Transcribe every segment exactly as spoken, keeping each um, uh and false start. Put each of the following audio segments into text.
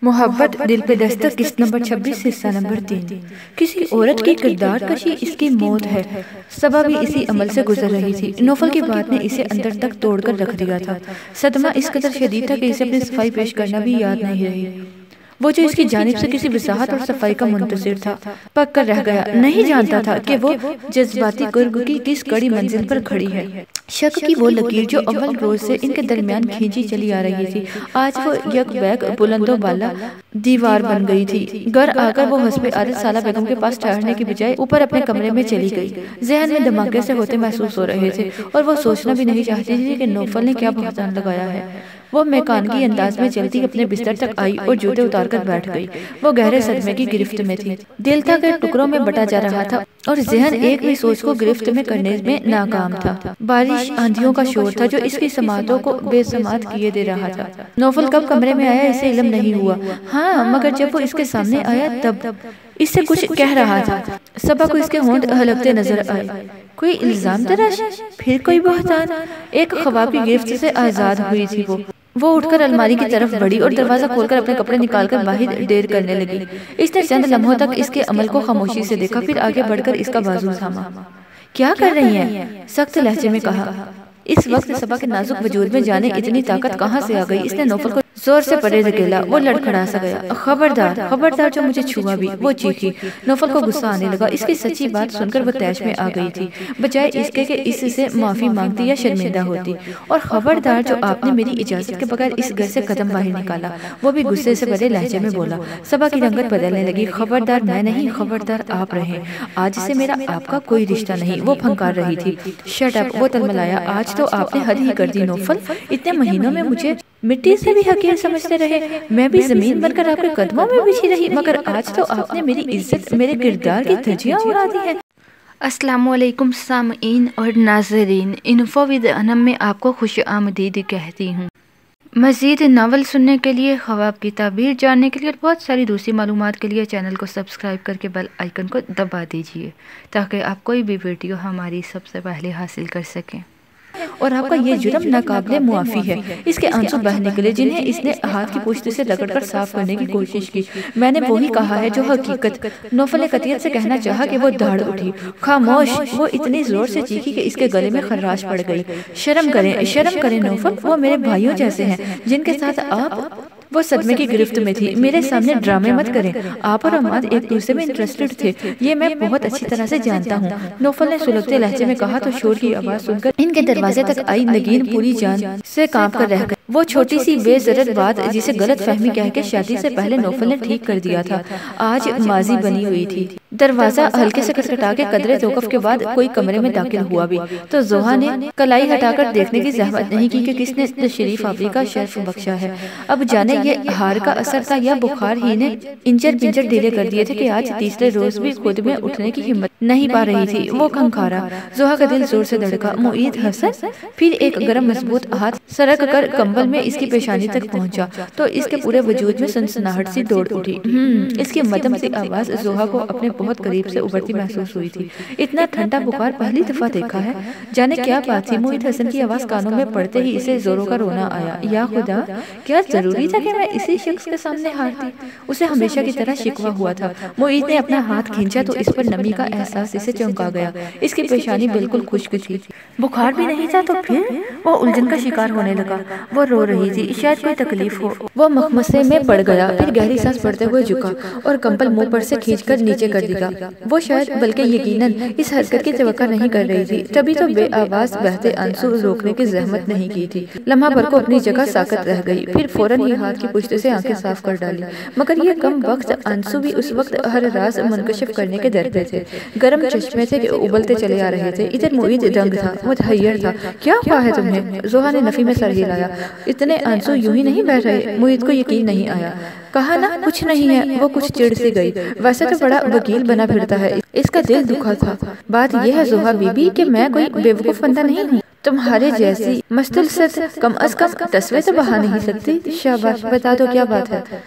محبت دل پہ دستک قسط نمبر چھبیس حصہ نمبر تین۔ کسی عورت کی کردار کشی اس کی موت ہے۔ صبا بھی اسی عمل سے گزر رہی تھی۔ نوفل کی بات نے اسے اندر تک توڑ کر رکھ دیا تھا۔ صدمہ اس قدر شدید تھا کہ اسے اپنی صفائی پیش کرنا بھی یاد نہیں رہی۔ وہ جو اس کی جانب سے کسی وضاحت اور صفائی کا منتظر تھا پک کر رہ گیا، نہیں جانتا تھا کہ وہ جذباتی گرگ کی کس کڑی منزل پر کھڑی ہے۔ شک کی وہ لکیر جو اول روز سے ان کے درمیان کھینچی چلی آ رہی تھی آج وہ یک بیک بلند و بالا دیوار بن گئی تھی۔ گھر آ کر وہ حسب عادت سالہ بیگم کے پاس ٹھہرنے کی بجائے اوپر اپنے کمرے میں چلی گئی۔ ذہن میں دھماکے سے ہوتے محسوس ہو رہے تھے اور وہ سوچنا بھی نہیں چاہتی تھی کہ نوفل نے کیا بہتان لگایا ہے۔ وہ میکانگی انداز میں چلتی اپنے بستر تک آئی اور جوتے اتار کر بیٹھ گئی۔ وہ گہرے صدمے کی گرفت میں تھی۔ دل تھا کہ ٹکڑوں میں بٹا جا رہا تھا اور ذہن ایک بھی سوچ کو گرفت میں کرنے میں ناکام تھا۔ بارش آندھیوں کا شور تھا جو اس کی سماعتوں کو بے سماعت کیے دے رہا تھا۔ نوفل کب کمرے میں آیا اسے علم نہیں ہوا، ہاں مگر جب وہ اس کے سامنے آیا تب اس سے کچھ کہہ رہا تھا۔ صبا کو اس کے ہونٹ ہلکتے نظر آئے۔ کوئی الزام تراشی، پھر کوئی بہتان۔ ایک خواب کی گرفت سے آزاد ہوئی تھی وہ وہ اٹھ کر الماری کی طرف بڑھی اور دروازہ کھول کر اپنے کپڑے نکال کر باہر ڈیر کرنے لگی۔ اس نے چند لمحوں تک اس کے عمل کو خاموشی سے دیکھا، پھر آگے بڑھ کر اس کا بازو تھاما۔ کیا کر رہی ہیں؟ سخت لہجے میں کہا۔ اس وقت صبا کے نازک وجود میں جانے اتنی طاقت کہاں سے آ گئی؟ اس نے نوفل کو زور سے پرے دھکیلا۔ وہ لڑکھڑا سا گیا۔ خبردار خبردار جو مجھے چھوا بھی، وہ چیخی۔ نوفل کو غصہ آنے لگا۔ اس کی سچی بات سن کر وہ طیش میں آ گئی تھی، بجائے اس کے کہ اس سے معافی مانگتی یا شرمندہ ہوتی۔ اور خبردار جو آپ نے میری اجازت کے بغیر اس گھر سے قدم باہر نکالا، وہ بھی غصے سے بھرے لہجے میں بولا۔ صبا کی رنگت بدلنے لگی۔ خبردار میں نہیں، خبردار آپ رہیں۔ آج سے میرا آپ کا کوئی رشتہ نہیں، وہ پھنکار رہی تھی۔ شٹ اپ، وہ تلملایا۔ آج تو آپ نے حد ہی کر دی نوفل۔ اتنے مہینوں میں مجھے مٹی سے بھی حقیر سمجھتے رہے، میں بھی زمین بن کر آپ کے قدموں میں بچھی رہی، مگر آج تو آپ نے میری عزت، میرے کردار کی دھجیاں اڑا دی ہیں۔ السلام علیکم سامعین اور ناظرین، انفو ود انم میں آپ کو خوش آمدید کہتی ہوں۔ مزید ناول سننے کے لیے، خواب کی تعبیر جاننے کے لیے اور بہت ساری دوسری معلومات کے لیے چینل کو سبسکرائب کر کے بیل آئیکن کو دبا دیجیے تاکہ آپ کوئی بھی ویڈیو ہماری سب سے پہلے حاصل کر سکیں۔ اور آپ کا یہ جرم ناقابل معافی ہے۔ اس کے آنسو بہہ نکلے جنہیں اس نے ہاتھ کی پشت سے رگڑ کر صاف کرنے کی کوشش کی۔ میں نے وہی کہا ہے جو حقیقت۔ نوفل نے قطعیت سے کہنا چاہا کہ وہ دھاڑ اٹھی۔ خاموش، وہ اتنی زور سے چیخی کہ اس کے گلے میں خراش پڑ گئی۔ شرم کریں، شرم کریں نوفل، وہ میرے بھائیوں جیسے ہیں جن کے ساتھ آپ۔ وہ صدمے کی گرفت میں تھی۔ میرے سامنے ڈرامے مت کریں، آپ اور عماد ایک دوسرے میں انٹرسٹڈ تھے، یہ میں بہت اچھی طرح سے جانتا ہوں، نوفل نے سلگتے لہجے میں کہا تو شور کی آواز سن کر ان کے دروازے تک آئی نگین پوری جان سے کانپ کر رہ گئی۔ وہ چھوٹی سی بے ضرر بات جسے غلط فہمی کہہ کے شادی سے پہلے نوفل نے ٹھیک کر دیا تھا، آج ماضی بنی ہوئی تھی۔ دروازہ ہلکے سے کھٹکھٹا کے قدرے توقف کے بعد کوئی کمرے میں داخل ہوا بھی تو زوہا نے کلائی ہٹا کر دیکھنے کی زحمت نہیں کی کہ کس نے تشریف آوری کا شرف بخشا ہے۔ اب جانے یہ ہار کا اثر تھا یا بخار ہی نے انجر پنجر ڈھیلے کر دیے تھے کہ آج تیسرے روز بھی خود میں اٹھنے کی ہمت نہیں پا رہی تھی۔ وہ کھنکھارا۔ زوہا کا دل زور سے دھڑکا۔ معید حسن؟ پھر ایک گرم مضبوط ہاتھ سرک کر کمبل میں اس کی پیشانی تک پہنچا تو اس کے پورے وجود میں سنسناہٹ سی دوڑ اٹھی۔ ہم اس کی مدھم سی آواز زوہا کو اپنے بہت قریب سے ابھرتی محسوس ہوئی تھی۔ اتنا ٹھنڈا بخار پہلی دفعہ دیکھا ہے۔ جانے کیا بات تھی، معید حسن کی آواز کانوں میں پڑتے ہی اسے زوروں کا رونا آیا۔ یا خدا، کیا ضروری تھا کہ میں اسی شخص کے سامنے ہارتی؟ اسے ہمیشہ کی طرح شکوہ ہوا تھا۔ معید نے اپنا ہاتھ کھینچا تو اس پر نمی کا احساس اسے چونکا گیا۔ اس کی پیشانی بالکل خشک تھی، بخار بھی نہیں تھا۔ تو پھر وہ الجھن کا شکار ہونے لگا۔ وہ رو رہی تھی، شاید کوئی تکلیف ہو۔ وہ مخمصے میں پڑ گیا، پھر گہری سانس پڑتے ہوئے جھکا اور کمبل منہ پر سے کھینچ کر نیچے کر دیا۔ وہ شاید بلکہ یقیناً اس حرکت کی توقع نہیں کر رہی تھی، تبھی تو بے آواز بہتے آنسو روکنے کی زحمت نہیں کی تھی۔ لمحہ بھر کو اپنی جگہ ساکت رہ گئی، پھر فوراً ہی ہاتھ کی پشت سے آنکھیں صاف کر ڈالی۔ مگر یہ کم وقت آنسو بھی اس وقت ہر راز منکشف کرنے کے در پہ تھے۔ گرم چشمے تھے کہ ابلتے چلے آ رہے تھے۔ ادھر معید دنگ تھا، متحیر تھا۔ کیا ہوا ہے تمہیں؟ زوہا نے نفی میں سر ہلایا۔ اتنے آنسو یوں ہی نہیں بہ رہے۔ معید کو یقین نہیں آیا۔ کہا نا کچھ نہیں ہے۔ وہ کچھ چڑ سی گئی۔ ویسے تو بڑا وکیل بنا پھرتا ہے، اس کا دل دکھا تھا۔ بات یہ ہے زوہا بی بی کہ میں کوئی بے وقوف بندہ نہیں ہوں، تمہارے جیسی مستلست کم از کم تصویر تو بہا نہیں سکتی۔ شاباش، بتا دو کیا بات ہے۔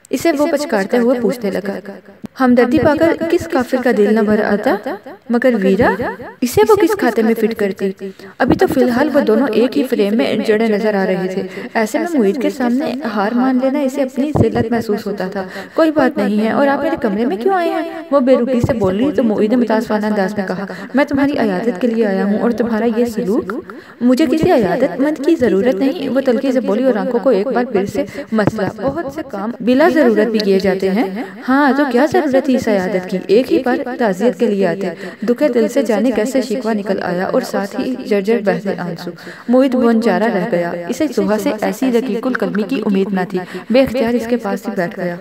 اسے وہ پچکارتے ہوئے پوچھنے لگا، ہمدردی پا کر کس کافر کا دل نہ بھر آتا، مگر ویرا اسے وہ کس کھاتے میں فٹ کرتی؟ ابھی تو فی الحال وہ دونوں ایک ہی فریم میں جڑے نظر آ رہے تھے۔ ایسے میں معید کے سامنے ہار مان لینا اسے اپنی ذلت محسوس ہوتا تھا۔ کوئی بات نہیں ہے، اور آپ میرے کمرے میں کیوں آئے ہیں؟ وہ بے رکی سے بول رہی تو معید نے متاسفانہ انداز میں کہا، میں تمہاری عیادت کے لیے آیا ہوں، اور تمہارا یہ سلوک، مجھے کسی عیادت مند کی ضرورت نہیں۔ وہ تلخی سے بولی اور آنکھوں کو ایک بار پھر سے مسئلہ، بہت سے کام بلا ضرورت بھی کیے جاتے ہیں۔ ہاں تو کیا ضرورت تھی اس عیادت کی؟ ایک ہی بار تعزیت کے لیے آتے۔ دکھے دل سے جانے کیسے شکوہ نکل آیا اور ساتھ ہی جرجر بہتے آنسو۔ معید بونچارا رہ گیا۔ اسے زحا سے ایسی رقیق القلمی کی امید نہ تھی۔ بے اختیار اس کے پاس ہی بیٹھ گیا۔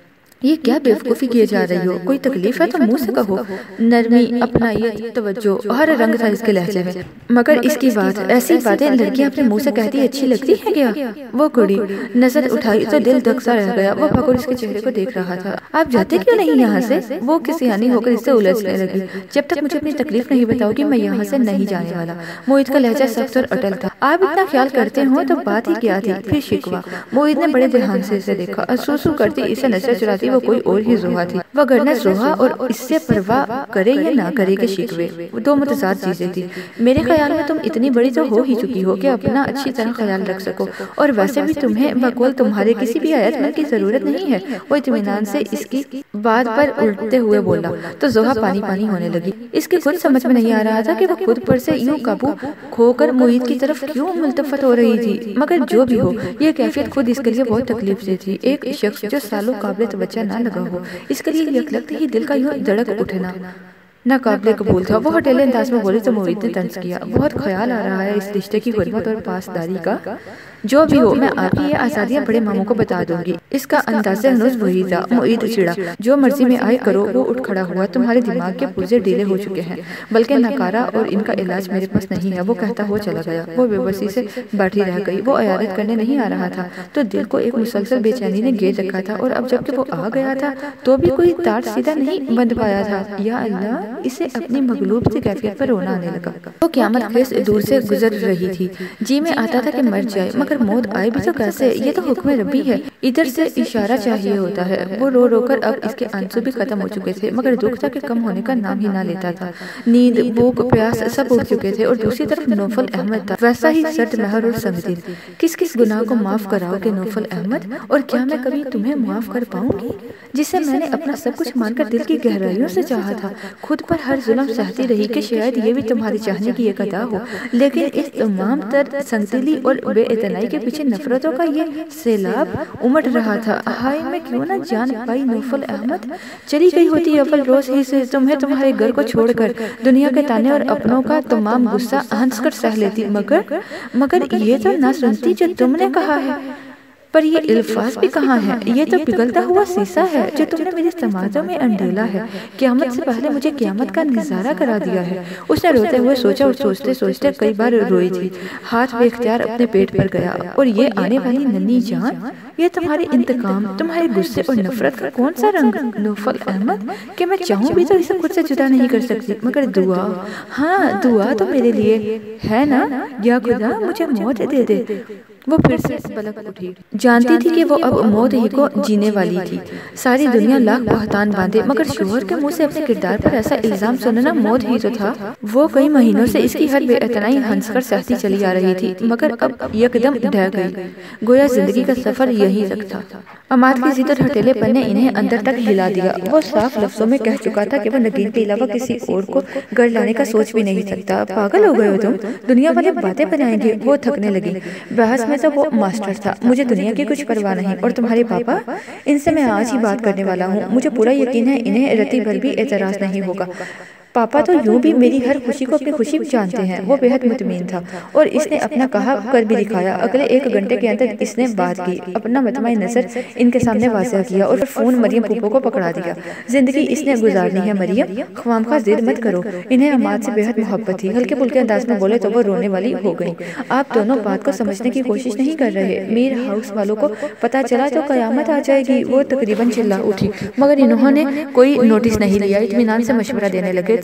یہ کیا بے وقوفی کیے جا رہی ہو؟ کوئی تکلیف ہے تو منہ سے کہو۔ نرمی، اپنائیت، توجہ، ہر رنگ تھا اس کے لہجے میں۔ مگر اس کی بات، ایسی باتیں لڑکیاں اپنے منہ سے کہتی اچھی لگتی ہے کیا؟ وہ کڑی نظر اٹھائی تو دل دھک سا رہ گیا۔ وہ پھکر اس کے چہرے کو دیکھ رہا تھا۔ آپ جاتے کیوں نہیں یہاں سے؟ وہ کسی آنی ہو کر اس سے الجھنے لگی۔ جب تک مجھے اپنی تکلیف نہیں بتاؤ گی میں یہاں سے نہیں جانے والا۔ معید کا لہجہ سخت اور اٹل تھا۔ آپ اتنا خیال کرتے ہو تو بات ہی کیا تھی؟ پھر شکوہ۔ معید نے بڑے دھیان سے اسے دیکھا۔ سو کرتی اسے نظر چراتی وہ کوئی اور ہی زحا تھی۔ وگرنہ زحا اور اس سے پرواہ کرے یا نہ کرے کے شکوے دو متضاد چیزیں تھی۔ میرے خیال میں تم اتنی بڑی تو ہو ہی چکی ہو کہ اپنا اچھی طرح خیال رکھ سکو، اور ویسے بھی تمہیں بقول تمہارے کسی بھی عیادت مند کی ضرورت نہیں ہے۔ وہ اطمینان سے اس کی بات پر الٹتے ہوئے بولا تو زحا پانی پانی ہونے لگی۔ اس کی خود سمجھ میں نہیں آ رہا تھا کہ وہ خود پر سے یوں قابو کھو کر معید کی طرف کیوں ملتفت ہو رہی تھی، مگر جو بھی ہو یہ کیفیت خود اس کے لیے بہت تکلیف سے تھی۔ ایک شخص جو سالوں قابل توجہ نہ لگا ہو، اس کے لیے یک لگتے ہی دل کا یوں دھڑک اٹھنا ناقابل قبول تھا۔ وہ ہٹیلے انداز میں بولی تو معید نے طنز کیا، بہت خیال آ رہا ہے اس رشتے کی حرمت اور پاسداری کا۔ جو بھی ہو میں آپ کی یہ آزادیاں بڑے ماموں کو بتا دوں گی۔ اس کا انداز ہنوز وہی تھا۔ معید چڑا، جو مرضی میں آئے کرو۔ وہ اٹھ کھڑا ہوا، تمہارے دماغ کے پرزے ڈھیلے ہو چکے ہیں، بلکہ ناکارہ، اور ان کا علاج میرے پاس نہیں ہے۔ وہ کہتا ہو چلا گیا۔ وہ بے بسی سے بیٹھی رہ گئی۔ وہ عیادت کرنے نہیں آ رہا تھا تو دل کو ایک مسلسل بے چینی نے گھیر رکھا تھا، اور اب جب کہ وہ آ گیا تھا تو بھی کوئی تار سیدھا نہیں بند پایا تھا۔ یا اللہ، اسے اپنی مغلوب سی کیفیت پر رونا آنے لگا۔ وہ قیامت خیز دور سے گزر رہی تھی۔ جی میں آتا تھا کہ مر جائے، مگر موت آئے بھی تو کیسے؟ یہ تو حکم ربی ہے، ادھر سے اشارہ چاہیے ہوتا ہے۔ وہ رو رو کر اب اس کے آنسو بھی ختم ہو چکے تھے، مگر دکھ تھا کہ کم ہونے کا نام ہی نہ لیتا تھا۔ نیند، بھوک، پیاس سب اٹھ چکے تھے، اور دوسری طرف نوفل احمد تھا ویسا ہی سرد مہر اور سنگ دل۔ کس کس گناہ کو معاف کراؤ گے نوفل احمد؟ اور کیا میں کبھی تمہیں معاف کر پاؤں گی، جسے میں نے اپنا سب کچھ مان کر دل کی گہرائیوں سے چاہا تھا؟ خود پر ہر ظلم سہتی رہی کہ شاید یہ بھی تمہاری چاہنے کی ایک ادا ہو، لیکن اس تمام تر سنگ دلی اور بے اعتنائی کے پیچھے نفرتوں کا یہ سیلاب امٹ رہا تھا۔ ہائے میں کیوں نہ جان پائی نوفل احمد، چلی گئی ہوتی اول روز ہی سے تمہیں تمہارے گھر کو چھوڑ کر، دنیا کے تانے اور اپنوں کا تمام غصہ ہنس کر سہ لیتی، مگر مگر یہ تو نہ سنتی جو تم نے کہا ہے۔ پر یہ الفاظ بھی کہاں ہے؟ یہ تو پگھلتا ہوا سیسا ہے جو تم نے میری سماعتوں میں انڈیلا ہے۔ قیامت سے پہلے مجھے قیامت کا نظارہ کرا دیا ہے۔ اس نے روتے ہوئے سوچا، اور سوچتے سوچتے کئی بار روئی تھی۔ ہاتھ بے اختیار اپنے پیٹ پر گیا، اور یہ آنے والی ننھی جان، یہ تمہارے انتقام، تمہارے غصے اور نفرت کا کون سا رنگ نوفل احمد، کہ میں چاہوں بھی تو اسے خود سے جدا نہیں کر سکتی، مگر دعا، ہاں دعا تو میرے لیے ہے نا؟ یا خدا مجھے موت دے دے۔ وہ پھر سے پلک اٹھی، جانتی تھی کہ وہ اب موت ہی کو جینے والی تھی۔ ساری دنیا لاکھ بہتان باندھے، مگر شوہر کے منہ سے اپنے کردار پر ایسا الزام سننا موت ہی تو تھا۔ وہ کئی مہینوں سے اس کی ہر بے اعتنائی ہنس کر سہتی چلی آ رہی تھی، مگر اب یکدم ڈھہ گئی، گویا زندگی کا سفر یہی تک تھا۔ عماد کی ضد اور ہٹیلے پن نے انہیں اندر تک ہلا دیا۔ وہ صاف لفظوں میں کہہ چکا تھا کہ وہ نگین کے علاوہ کسی اور کو گھر لانے کا سوچ بھی نہیں سکتا۔ پاگل ہو گئے ہو تم، دنیا والے باتیں بنائیں گے۔ وہ تھکنے لگی۔ بحث میں تو وہ ماسٹر تھا، مجھے دنیا کی کچھ پرواہ نہیں۔ اور تمہارے پاپا، ان سے میں آج ہی بات کرنے والا ہوں، مجھے پورا یقین ہے انہیں رتی بھر بھی اعتراض نہیں ہوگا۔ پاپا تو یوں بھی میری ہر خوشی کو اپنی خوشی جانتے ہیں۔ وہ بے حد مطمئن تھا، اور اس نے اپنا کہا کر بھی دکھایا۔ اگلے ایک گھنٹے کے اندر اس نے بات کی، اپنا مطمع نظر ان کے سامنے واضح کیا، اور فون مریم پھوپھو کو پکڑا دیا۔ زندگی اس نے گزارنی ہے مریم، خواہ ضد مت کرو۔ انہیں عماد سے بے حد محبت تھی۔ ہلکے پھلکے انداز میں بولے تو وہ رونے والی ہو گئی۔ آپ دونوں بات کو سمجھنے کی کوشش نہیں کر رہے۔ میر ہاؤس والوں کو پتا چلا تو قیامت آ جائے گی۔ وہ تقریباً چلا اٹھی، مگر انہوں نے کوئی نوٹس نہیں لیا۔ اطمینان سے مشورہ دینے لگے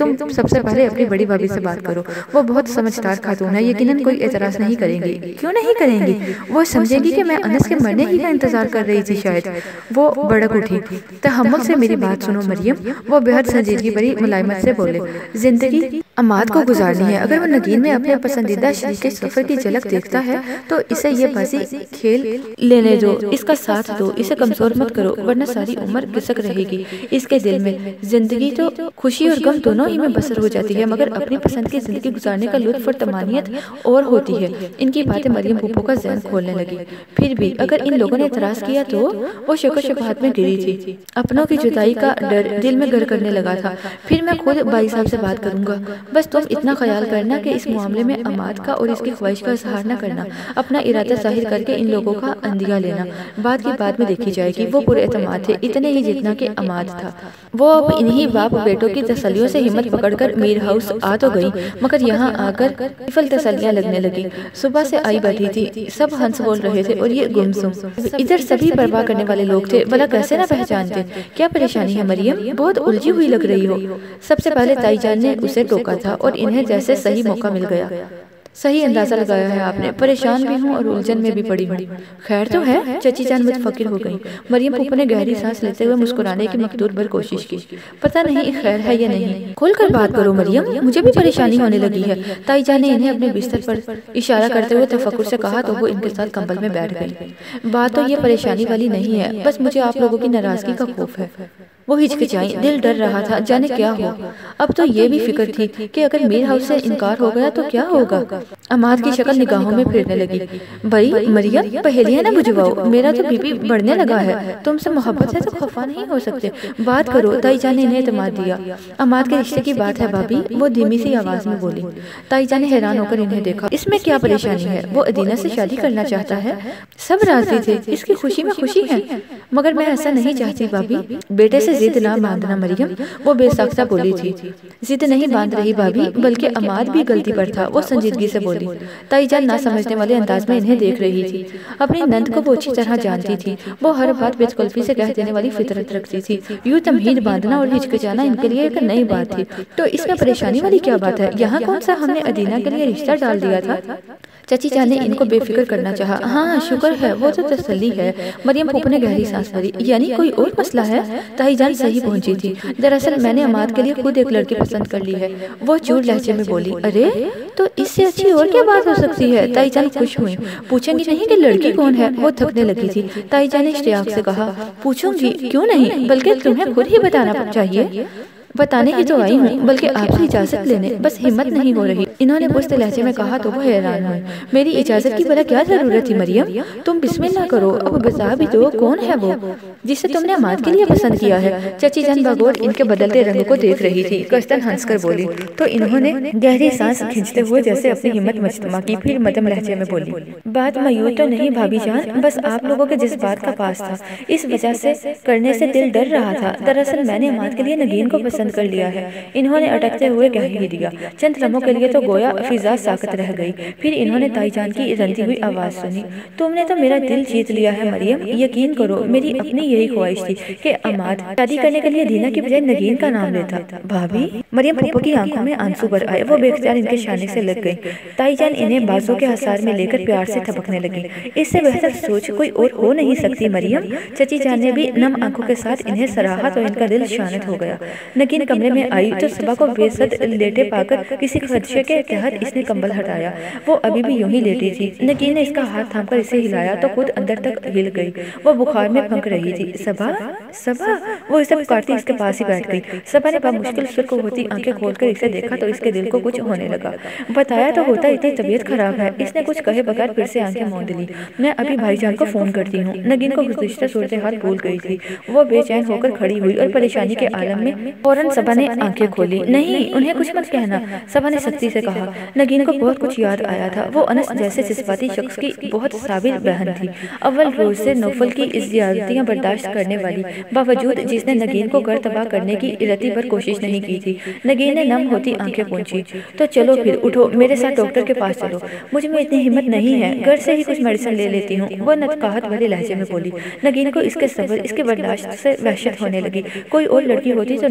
تم سب سے پہلے اپنی بڑی بھابھی سے بات کرو، وہ بہت سمجھدار خاتون ہے، یقیناً کوئی اعتراض نہیں کریں گی۔ کیوں نہیں کریں گی؟ وہ سمجھے گی کہ میں انس کے مرنے ہی کا انتظار کر رہی تھی شاید۔ وہ بڑک اٹھی۔ تحمل سے میری بات سنو مریم، وہ بہت سنجیدگی بھری ملائمت سے بولے۔ زندگی عماد کو گزارنی ہے، اگر وہ نگین میں اپنے پسندیدہ شریک کے سفر کی جھلک دیکھتا ہے تو اسے یہ بازی کھیل لینے دو، اس کا ساتھ دو، اسے کمزور مت کرو ورنہ ساری عمر گھسک رہے گی اس کے دل میں۔ زندگی تو خوشی اور غم دونوں ہی میں بسر ہو جاتی ہے، مگر اپنی پسند کی زندگی گزارنے کا لطف اور تمانیت اور ہوتی ہے۔ ان کی باتیں مریم پھوپھو کا ذہن کھولنے لگی۔ پھر بھی اگر ان لوگوں نے اعتراض کیا تو؟ وہ شک و شبہات میں گری تھی۔ اپنوں کی جدائی کا ڈر دل میں گھر کرنے لگا تھا۔ پھر میں خود بھائی صاحب سے بات کروں گا، بس تم اتنا خیال کرنا کہ اس معاملے میں عماد کا اور اس کی خواہش کا اظہار نہ کرنا، اپنا ارادہ ظاہر کر کے ان لوگوں کا اندیہ لینا، بات کی بات میں دیکھی جائے گی۔ وہ پورے اعتماد تھے، اتنے ہی جتنا کہ عماد تھا۔ وہ اب انہی باپ بیٹوں کی تسلیوں سے ہمت پکڑ کر میر ہاؤس آ تو گئی، مگر یہاں آ کر فل تسلیاں لگنے لگی۔ صبح سے آئی بیٹھی تھی، سب ہنس بول رہے تھے اور یہ گمسم۔ ادھر سبھی پرواہ کرنے والے لوگ تھے، بھلا کیسے نہ پہچانتے؟ کیا پریشانی ہے مریم؟ بہت الجھی ہوئی لگ رہی ہو۔ سب سے پہلے تائی جان نے اسے ٹوکا تھا اور انہیں جیسے صحیح موقع مل گیا۔ صحیح اندازہ لگایا ہے آپ نے، پریشان بھی ہوں اور الجھن میں بھی پڑی ہوں۔ خیر تو ہے؟ چچی جان متفکر ہو گئی۔ مریم پھوپھو نے گہری سانس لیتے ہوئے مسکرانے کی مقدور بھر کوشش کی۔ پتہ نہیں خیر ہے یا نہیں، کھول کر بات کرو مریم، مجھے بھی پریشانی ہونے لگی ہے۔ تائی جان نے انہیں اپنے بستر پر اشارہ کرتے ہوئے تفکر سے کہا تو وہ ان کے ساتھ کمبل میں بیٹھ گئی۔ بات تو یہ پریشانی والی نہیں ہے، بس مجھے آپ لوگوں کی ناراضگی کا خوف ہے۔ وہ ہچکچائیں، دل ڈر رہا تھا جانے کیا ہو۔ اب تو یہ بھی فکر تھی کہ اگر میر ہاؤس سے انکار ہو گیا تو کیا ہوگا۔ عماد کی شکل نگاہوں میں پھرنے لگی۔ بھائی مریم پہلیاں نہ بجھواؤ، میرا تو بی پی بڑھنے لگا ہے، تم سے محبت ہے تو خفا نہیں ہو سکتے، بات کرو۔ تائی جان نے انہیں اعتماد دیا۔ عماد کے رشتے کی بات ہے بھابھی، وہ دھیمی سی آواز میں بولی۔ تائی جان نے حیران ہو کر انہیں دیکھا۔ اس میں کیا پریشانی ہے؟ وہ ادینہ سے شادی کرنا چاہتا ہے، سب راضی تھے، اس کی خوشی میں خوشی ہے، مگر میں ایسا نہیں چاہتی بھابھی۔ بیٹے سے ضد نہ باندھنا مریم، وہ بے ساختہ بولی تھی۔ ضد نہیں باندھ رہی بھابھی، بلکہ عماد بھی غلطی پر تھا، وہ سنجیدگی سے بولی۔ تائی جان نہ سمجھنے والے انداز میں انہیں دیکھ رہی تھی۔ اپنی نند کو وہ اچھی طرح جانتی تھی، وہ ہر بات بے تکلفی سے کہہ دینے والی فطرت رکھتی تھی۔ یوں تمہید باندھنا اور ہچکچانا ان کے لیے ایک نئی بات تھی۔ تو اس میں پریشانی والی کیا بات ہے؟ یہاں کون سا ہم نے ادینہ کے لیے رشتہ ڈال دیا تھا؟ چچی جان نے ان کو بے فکر کرنا چاہا۔ ہاں شکر ہے، وہ تو تسلی ہے۔ مریم پھوپھو نے گہری سانس بھری۔ یعنی کوئی اور مسئلہ ہے؟ تائی جان صحیح پہنچی تھی۔ دراصل میں نے عماد کے لیے خود ایک لڑکی پسند کر لی ہے، وہ چور لہجے میں بولی۔ ارے تو اس سے اچھی اور کیا بات ہو سکتی ہے؟ تائی جان خوش ہوئی۔ پوچھیں گی نہیں کہ لڑکی کون ہے؟ وہ تھکنے لگی تھی۔ تائی جان نے اشتیاق سے کہا۔ پوچھوں گی کیوں نہیں، بلکہ تمہیں خود ہی بتانا چاہیے۔ بتانے کی تو آئی ہوں، بلکہ آپ سے اجازت لینے، بس ہمت نہیں ہو رہی۔ انہوں نے پست لہجے میں کہا تو وہ حیران ہوئی۔ میری اجازت کی بھلا کیا ضرورت تھی مریم؟ تم بسم اللہ کرو، اب بتا بھی دو کون ہے وہ جسے تم نے عماد کے لیے پسند کیا ہے؟ چچی جان بغور ان کے بدلتے رنگ کو دیکھ رہی تھی، قصدن ہنس کر بولی۔ تو انہوں نے گہری سانس کھینچتے ہوئے جیسے اپنی ہمت مجتمع کی، پھر مدھم لہجے میں بولی۔ بات میوں تو نہیں بھابھی جان، بس آپ لوگوں کے جذبات کا پاس تھا، اس وجہ سے کرنے سے دل ڈر رہا تھا۔ دراصل میں نے عماد کے لیے نگین کو پسند کر لیا ہے۔ انہوں نے اٹکتے ہوئے کہہ ہی دیا۔ چند لمحوں کے لیے تو گویا فضا ساکت رہ گئی، پھر انہوں نے تائی جان کی رنتی ہوئی آواز سنی۔ تم نے تو میرا دل جیت لیا ہے مریم، یقین کرو میری اپنی یہی خواہش تھی کہ عماد شادی کرنے کے لیے دینا کی بجائے نگین کا نام لیتا۔ بھابھی؟ مریم پھوپھو کی آنکھوں میں آنسو بھر آئے، وہ بے اختیار ان کے شانے سے لگ گئی۔ تائی جان انہیں بازوں کے حصار میں لے کر پیار سے تھپکنے لگی۔ اس سے بہتر سوچ کوئی اور ہو نہیں سکتی مریم۔ چچی جان نے بھی نم آنکھوں کے ساتھ انہیں سراہا تو ان کا دل شانت ہو گیا۔ نگین کمرے میں آئی تو صبح کو بے سد لیٹے پا کر کسی خدشے کے تحت اس نے کمبل ہٹایا۔ وہ ابھی بھی یوں ہی لیٹی تھی۔ نگین نے اس کا ہاتھ تھام کر اسے ہلایا تو خود اندر تک ہل گئی، وہ بخار میں پھنک رہی تھی۔ صبا صبا، وہ اسے پکارتی اس کے پاس ہی بیٹھ گئی۔ صبا نے بمشکل سرخ ہوتی آنکھیں کھول کر اسے دیکھا تو اس کے دل کو کچھ ہونے لگا۔ بتایا تو ہوتا اتنی طبیعت خراب ہے، اس نے کچھ کہے بغیر پھر سے آنکھیں موند لی۔ میں ابھی بھائی جان کو فون کرتی ہوں۔ نگین کو گزشتہ صورتحال بھول گئی تھی، وہ بے چین ہو کر کھڑی ہوئی اور پریشانی کے عالم میں فوراً صبا نے آنکھیں کھولی۔ نہیں انہیں کچھ مت کہنا، صبا نے سختی سے کہا۔ نگین کو بہت کچھ یاد آیا تھا، وہ انس جیسے جذباتی شخص کی بہت صابر بہن تھی، اول روز سے نوفل کی زیادتیاں برداشت کرنے والی، باوجود جس نے نگین کو گھر تباہ کرنے کی رتی بھر کوشش نہیں کی تھی۔ نگین نے نم ہوتی آنکھیں پونچھی۔ تو چلو پھر اٹھو، میرے ساتھ ڈاکٹر کے پاس چلو۔ مجھ میں اتنی ہمت نہیں ہے، گھر سے ہی کچھ میڈیسن لے لیتی ہوں، وہ نتقاہت والے لہجے میں بولی۔ نگین کو اس کے صبر، اس کے برداشت سے وحشت ہونے لگی۔ کوئی اور لڑکی ہوتی تو نوفل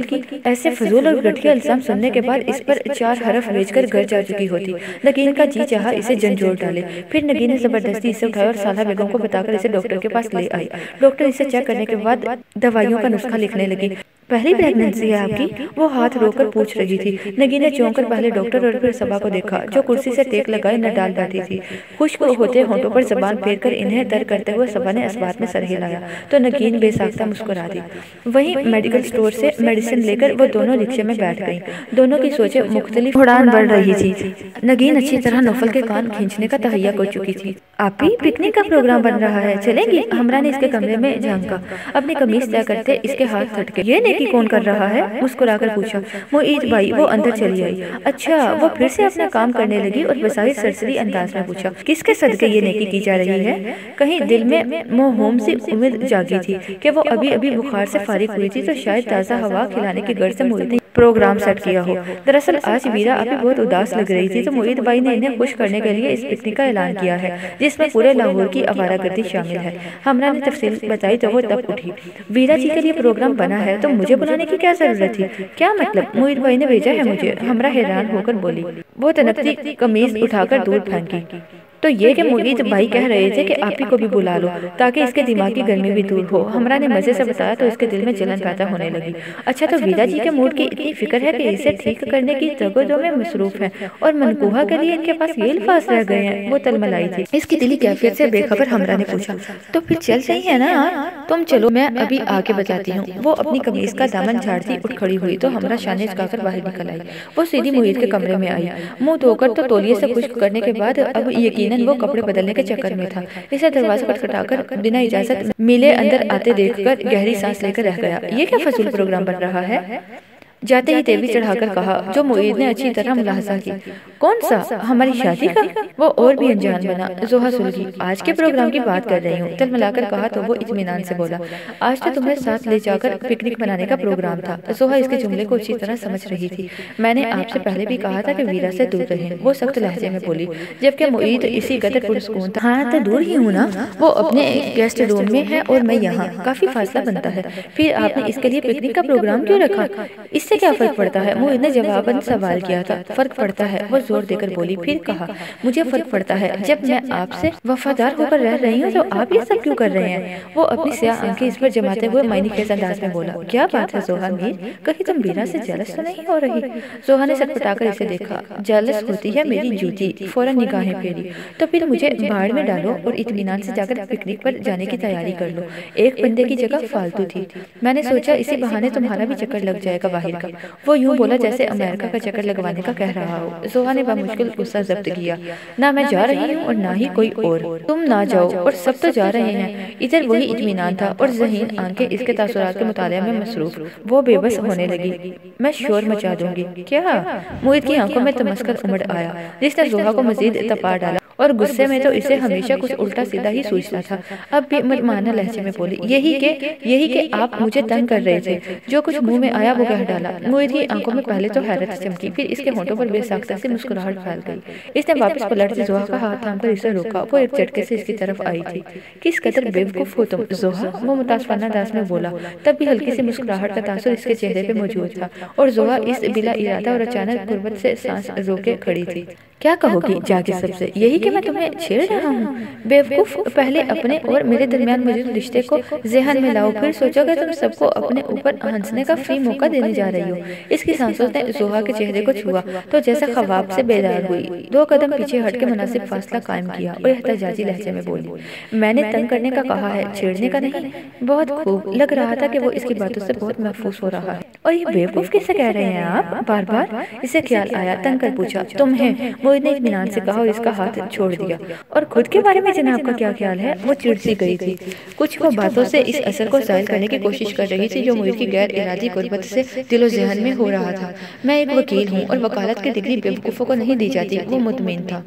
بلکہ ایسے فضول اور گٹھیا الزام سننے کے بعد اس پر چار حرف بھیج کر گھر جا چکی ہوتی۔ نگین کا جی چاہا اسے جھنجھوڑ ڈالے۔ پھر نگین نے زبردستی اسے اٹھایا اور سالہ بیگم کو بتا کر اسے ڈاکٹر کے پاس لے آئی۔ ڈاکٹر اسے چیک کرنے کے بعد دوائیوں کا نسخہ لکھنے لگی۔ پہلی پریگننسی ہے آپ کی؟ وہ ہاتھ رو کر پوچھ رہی تھی۔ نگین نے چونک کر پہلے ڈاکٹر اور پھر صبا کو دیکھا جو کرسی سے ٹیک لگائے نہ ڈال بیٹھی تھی۔ خشک ہوتے ہونٹوں پر زبان پھیر کر انہیں تر کرتے ہوئے صبا نے اسبات میں سر ہلایا تو نگین بے ساختہ مسکرا دی۔ وہیں میڈیکل سٹور سے میڈیسن لے کر وہ دونوں رکشے میں بیٹھ گئیں۔ دونوں کی سوچیں مختلف اڑان بڑھ رہی تھی۔ نگین اچھی طرح نوفل کے کان کھینچنے کا تہیا کر چکی تھی۔ آپ ہی پکنک کا پروگرام بن رہا ہے، چلیں گی؟ ہمراہ نے اس کے کمرے میں جھانکا۔ اپنی قمیص طے کرتے اس کے ہاتھ تھٹکے۔ یہ نیکی کون کر رہا ہے؟ مسکرا کر پوچھا۔ معید بھائی، وہ اندر چلی آئی۔ اچھا، وہ پھر سے اپنا کام کرنے لگی اور بظاہر سرسری انداز میں پوچھا، کس کے صدقے یہ نیکی کی جا رہی ہے؟ کہیں دل میں موہوم سی امید جاگی تھی کہ وہ ابھی ابھی بخار سے فارغ ہوئی تھی تو شاید تازہ ہوا کھلانے کی غرض سے معید نے پروگرام سیٹ کیا ہو۔ دراصل آج ویرا ابھی بہت اداس لگ رہی تھی تو معید بھائی نے انہیں خوش کرنے کے لیے اس پکنک کا اعلان کیا ہے جس میں پورے لاہور کی آوارہ گردی شامل ہے۔ ہمراہ نے تفصیل بتائی تو وہ تب اٹھی۔ ویرا جی کے لیے پروگرام بنا ہے تو مجھے بلانے کی کیا ضرورت تھی؟ کیا مطلب؟ معید بھائی نے بھیجا ہے مجھے، ہمراہ حیران ہو کر بولی۔ وہ تنکتی قمیض اٹھا کر دور پھینکی۔ تو یہ کہ معید بھائی کہہ رہے تھے کہ آپ ہی کو بھی بلا لو تاکہ اس کے دماغ کی گرمی بھی دور ہو۔ ہمراہ نے مزے سے بتایا تو اس کے دل میں جلن پیدا ہونے لگی۔ اچھا، تو ویرا جی کے موڈ کی اتنی فکر ہے کہ اسے ٹھیک کرنے کی جگہوں میں مصروف ہیں اور منقوہہ کے لیے ان کے پاس یہ الفاظ رہ گئے ہیں۔ وہ تلملائی تھی۔ اس کی دلی کیفیت سے بے خبر ہمراہ نے پوچھا، تو پھر چل رہی ہے نا؟ تم چلو، میں ابھی آ کے بتاتی ہوں۔ وہ اپنی قمیض کا دامن جھاڑتی اٹھ کھڑی ہوئی تو ہمراہ شانے جھکا کر باہر نکل آئی۔ وہ سیدھی معید کے کمرے میں آئی۔ منہ دھو کر تو تولیے سے خشک کرنے کے بعد اب یقیناً وہ کپڑے بدل کے چکر میں تھا۔ اسے دروازہ کھٹکھٹا کر بنا اجازت میلے اندر آتے دیکھ کر گہری سانس لے کر رہ گیا۔ یہ کیا فضول پروگرام بن رہا ہے؟ جاتے ہی تیوی چڑھا کر کہا جو معید نے اچھی طرح ملاحظہ کی۔ کون سا؟ ہماری شادی کا؟ وہ اور بھی انجان بنا۔ زوہا سلگی، آج کے پروگرام کی بات کر رہی ہوں، تل ملا کر کہا تو وہ اطمینان سے بولا، آج تو تمہیں ساتھ لے جا کر پکنک منانے کا پروگرام تھا۔ زوہا اس کے جملے کو اچھی طرح سمجھ رہی تھی۔ میں نے آپ سے پہلے بھی کہا تھا کہ ویرا سے دور رہیں، وہ سخت لہجے میں بولی، جبکہ معید اسی قدر پرسکون تھا۔ ہاں تو دور ہی ہوں نا، وہ اپنے گیسٹ روم میں ہے اور میں یہاں، کافی فاصلہ بنتا ہے۔ پھر آپ نے اس کے لیے پکنک کا پروگرام کیوں رکھا؟ اس سے کیا فرق پڑتا ہے؟ معید نے جواباً سوال کیا تھا۔ فرق پڑتا ہے، وہ زور دے کر بولی۔ پھر کہا، مجھے فرق پڑتا ہے، جب میں آپ سے وفادار ہو کر رہ رہی ہوں تو آپ یہ سب کیوں کر رہے ہیں؟ وہ اپنی سیاہ آنکھیں اس پر جماتے ہوئے معنی خیز انداز میں بولا، کیا بات ہے زوہا میر، کہیں تم ویرا سے جیلس تو نہیں ہو رہی؟ زوہا نے سر پٹا کر اسے دیکھا۔ جیلس ہوتی ہے میری جوتی، فوراً نگاہیں پھیری۔ تو پھر مجھے بھاڑ میں ڈالو اور اطمینان سے جا کر پکنک پر جانے کی تیاری کر لو۔ ایک بندے کی جگہ فالتو تھی، میں نے سوچا اسی بہانے تمہارا بھی چکر لگ جائے گا باہر کا۔ وہ یوں بولا جیسے امریکہ کا چکر لگوانے کا کہہ رہا ہو۔ زوہا نے بمشکل غصہ ضبط کیا، نہ میں جا رہی ہوں اور نہ ہی کوئی اور، تم نہ جاؤ اور سب تو جا رہے ہیں۔ ادھر وہی اطمینان تھا اور ذہین آنکھیں اس کے تاثرات کے مطالعے میں مصروف۔ وہ بے بس ہونے لگی۔ میں شور مچا دوں گی۔ کیا؟ معید کی آنکھوں میں تمسکر امڑ آیا جس نے زوہا کو مزید تپا ڈالا اور غصے میں تو اسے ہمیشہ کچھ الٹا سیدھا ہی سوچتا تھا۔ اب بھی مدمانہ لہجے میں بولی، یہی کہ یہی کہ آپ مجھے تنگ کر رہے تھے، جو کچھ منہ میں آیا وہ کہہ ڈالا۔ معید کی آنکھوں میں پہلے تو حیرت چمکی، پھر اس کے ہونٹوں پر بے ساختہ سے مسکراہٹ پھیل گئی۔ اس نے واپس پلٹتے زوہا کا ہاتھ تھام کر اسے روکا۔ وہ ایک جھٹکے سے اس کی طرف آئی تھی۔ کس قدر بیوقوف ہو تم زوہا، وہ متاسفانہ انداز میں بولا۔ تب بھی ہلکی سی مسکراہٹ کا تاثر اس کے چہرے پہ موجود تھا اور زوہا اس بلا ارادہ اور اچانک قربت سے سانس روکے کھڑی تھی۔ کیا کہو گی جا کے سب سے؟ یہی کہ میں تمہیں چھیڑ رہا ہوں؟ بیوقوف، پہلے اپنے اور میرے درمیان موجود رشتے کو ذہن میں لاؤ، پھر سوچو کہ تم سب کو اپنے اوپر ہنسنے کا فری موقع دینے جا رہی ہو۔ اس کی سانسوں نے زوہا کے چہرے کو چھوا تو جیسے خواب سے بیدار ہوئی، دو قدم پیچھے ہٹ کے مناسب فاصلہ قائم کیا اور احتجاجی لہجے میں بولی، میں نے تنگ کرنے کا کہا ہے، چھیڑنے کا نہیں۔ بہت خوب، لگ رہا تھا کہ وہ اس کی باتوں سے بہت محفوظ ہو رہا ہے۔ اور یہ بیوقوف کس سے کہہ رہے ہیں آپ؟ بار بار اسے خیال آیا، تنگ کر پوچھا، تمہیں؟ معید نے اطمینان سے کہا اور اس کا ہاتھ چھوڑ دیا۔ اور خود کے بارے میں جناب کا کیا خیال ہے؟ وہ چڑ سی گئی تھی۔ کچھ وہ باتوں سے اس اثر کو زائل کرنے کی کوشش کر رہی تھی جو معید کی غیر ارادی قربت سے دل و ذہن میں ہو رہا تھا۔ میں ایک وکیل ہوں اور وکالت کی ڈگری بیوقوفوں کو نہیں دی جاتی، وہ مطمئن تھا۔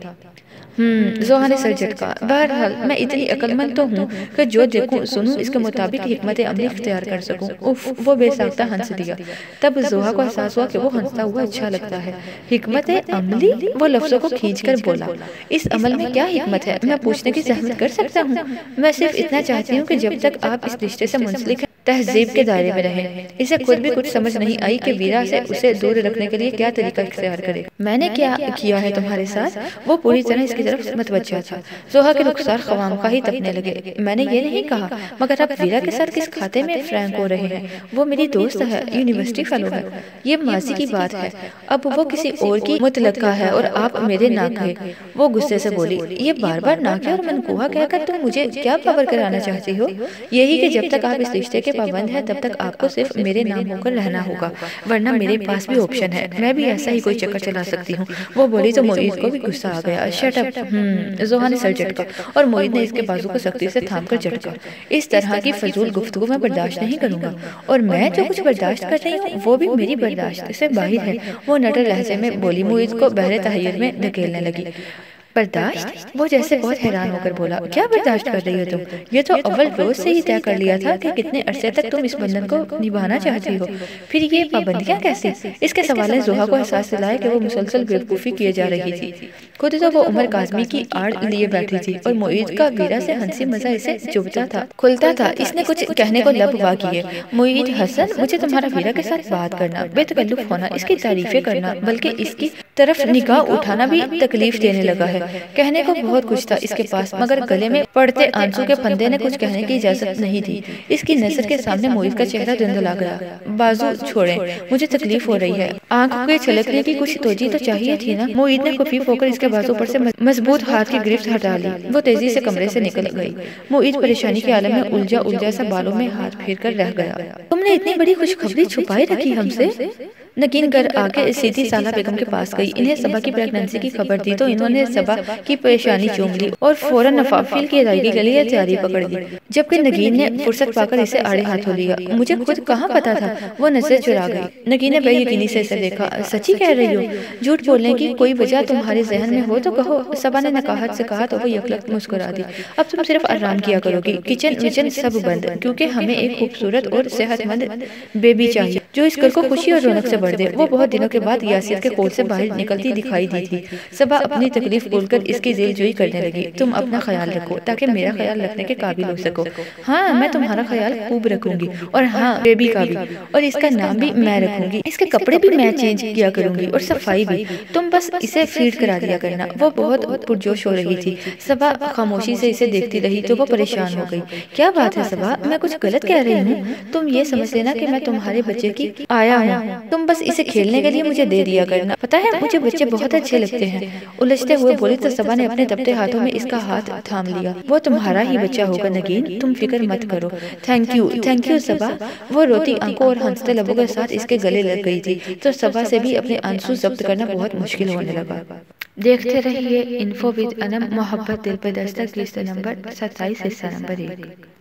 ہم زوہا نے سر جھٹکا۔ بہرحال میں اتنی عقل مند تو ہوں کہ جو دیکھوں سنوں اس کے مطابق حکمت عملی اختیار کر سکوں۔ اف، وہ بے ساختہ ہنس دیا۔ تب زوہا کو احساس ہوا کہ وہ ہنستا ہوا اچھا لگتا ہے۔ حکمت عملی؟ وہ لفظوں کو کھینچ کر بولا، اس عمل میں کیا حکمت ہے؟ میں پوچھنے کی زحمت کر سکتا ہوں؟ میں صرف اتنا چاہتی ہوں کہ جب تک آپ اس رشتے سے منسلک ہیں تہذیب کے دائرے میں رہے۔ اسے خود بھی کچھ سمجھ نہیں آئی کہ ویرا سے اسے دور رکھنے کے لیے کیا طریقہ اختیار کرے۔ میں نے کیا کیا ہے تمہارے ساتھ؟ وہ پوری طرح اس کی طرف متوجہ تھا۔ زوہا کے رخسار خواہمخواہ ہی تپنے لگے۔ میں نے یہ نہیں کہا، مگر آپ ویرا کے ساتھ کس کھاتے میں فرینک ہو رہے ہیں؟ وہ میری دوست ہے، یونیورسٹی فیلو ہے۔ یہ ماضی کی بات ہے، اب وہ کسی اور کی متعلقہ ہے اور آپ میرے نہ کہے۔ وہ غصے سے بولی، یہ بار بار نہ کہے اور منقوہ کہہ کر تم مجھے کیا پاور کرانا چاہتی ہو؟ یہی کہ جب تک آپ اس رشتے کے پابند ہیں تب تک آپ کو صرف میرے نام ہو کر رہنا ہوگا، ورنہ میرے پاس بھی آپشن ہے، میں بھی ایسا ہی کوئی چکر چلا سکتی ہوں۔ وہ بولی تو معید کو بھی غصہ آ گیا۔ شٹ اپ، ہم زوہا نے سر جھٹکا اور معید نے اس کے بازو کو سختی سے تھام کر جھٹکا۔ اس طرح کی فضول گفتگو میں برداشت نہیں کروں گا، اور میں جو کچھ برداشت کر رہی ہوں وہ بھی میری برداشت سے باہر ہے۔ وہ نٹر لہجے میں بولی، معید کو بحر تحیر میں دھکیلنے لگی۔ برداشت؟ وہ جیسے بہت حیران ہو کر بولا، کیا برداشت کر رہی ہو تم؟ یہ تو اول روز سے ہی طے کر لیا تھا کہ کتنے عرصے تک تم اس بندھن کو نبھانا چاہتی ہو، پھر یہ پابندیاں کیسی؟ اس کے سوال نے زوہا کو احساس دلایا کہ وہ مسلسل بیوقوفی کیے جا رہی تھی۔ خود تو وہ عمر کاظمی کی آڑ لیے بیٹھی تھی اور معید کا ویرا سے ہنسی مزہ اسے چبھتا تھا، کھلتا تھا۔ اس نے کچھ کہنے کو لب وا کیے۔ معید حسن، مجھے تمہارا ویرا کے ساتھ بات کرنا، بے تکلف ہونا، اس کی تعریفیں کرنا، بلکہ اس کی طرف نگاہ اٹھانا بھی تکلیف دینے لگا ہے۔ کہنے کو بہت کچھ تھا اس کے پاس، مگر گلے میں پڑتے آنسو کے پھندے نے کچھ کہنے کی اجازت نہیں دی۔ اس کی نظر کے سامنے معید کا چہرہ دھندلا گیا۔ بازو چھوڑیں، مجھے تکلیف ہو رہی ہے۔ آنکھ کے چھلکنے کی کچھ توجہ تو چاہیے تھی نا۔ معید نے خفیف ہو کر اس کے بازو پر سے مضبوط ہاتھ کی گرفت ہٹا لی۔ وہ تیزی سے کمرے سے نکل گئی۔ معید پریشانی کے عالم میں الجھا الجھا سا بالوں میں ہاتھ پھیر کر رہ گیا۔ تم نے اتنی بڑی خوشخبری چھپائی رکھی ہم سے؟ نگین گھر آ کے سیدھی سالہ بیگم کے پاس گئی۔ انہیں صبا کی پریگننسی کی خبر دی تو انہوں نے صبا کی پریشانی چوم لی اور فوراً نفافیل کی ادائیگی کے لیے تیاری پکڑ لی، جبکہ نگین نے فرصت پا کر اسے آڑے ہاتھوں لیا۔ مجھے خود کہاں پتا تھا؟ وہ نظر چرا گئی۔ نگین نے بے یقینی سے اسے دیکھا۔ سچی کہہ رہی ہو؟ جھوٹ بولنے کی کوئی وجہ تمہارے ذہن میں ہو تو کہو۔ صبا نے نقاہت سے کہا تو وہ یکلخت مسکرا دی۔ اب تم صرف آرام کیا کرو گی، کچن وچن سب بند، کیونکہ ہمیں ایک خوبصورت اور صحت مند بیبی چاہیے جو اس گھر کو خوشی اور رونق سے بھر دے۔ وہ بہت دنوں کے بعد یاسیت کے کول سے باہر نکلتی دکھائی دی تھی۔ صبا اپنی تکلیف بول کر اس کی ذیل جوئی کرنے لگی۔ تم اپنا خیال رکھو تاکہ میرا خیال رکھنے کے قابل ہو سکو۔ ہاں، میں تمہارا خیال خوب رکھوں گی، اور ہاں بیبی کا بھی، اور اس کا نام بھی میں رکھوں گی۔ اس کے کپڑے بھی میں چینج کیا کروں گی اور صفائی بھی، تم بس اسے فیڈ کرا دیا کرنا۔ وہ بہت پرجوش ہو رہی تھی۔ صبا خاموشی سے اسے دیکھتی رہی تو وہ پریشان ہو گئی۔ کیا بات ہے صبا، میں کچھ غلط کہہ رہی ہوں؟ تم یہ سمجھ لینا کہ میں تمہارے بچے کی آیا ہوں، تم بس اسے کھیلنے کے لیے مجھے دے دیا کرنا۔ پتہ ہے مجھے بچے بہت اچھے لگتے ہیں۔ الجھتے ہوئے بولی تو صبا نے اپنے تپتے ہاتھوں میں اس کا ہاتھ تھام لیا۔ وہ تمہارا ہی بچہ ہوگا نگین، تم فکر مت کرو۔ Thank you thank you Saba. وہ روتی آنکھوں اور ہنستے لبوں کے ساتھ اس کے گلے لگ گئی تھی تو صبا سے بھی اپنے آنسو ضبط کرنا بہت مشکل ہونے لگا۔ دیکھتے رہیے انفو ود انم، محبت دل پہ دستک، قسط نمبر ستائیس، حصہ نمبر ایک۔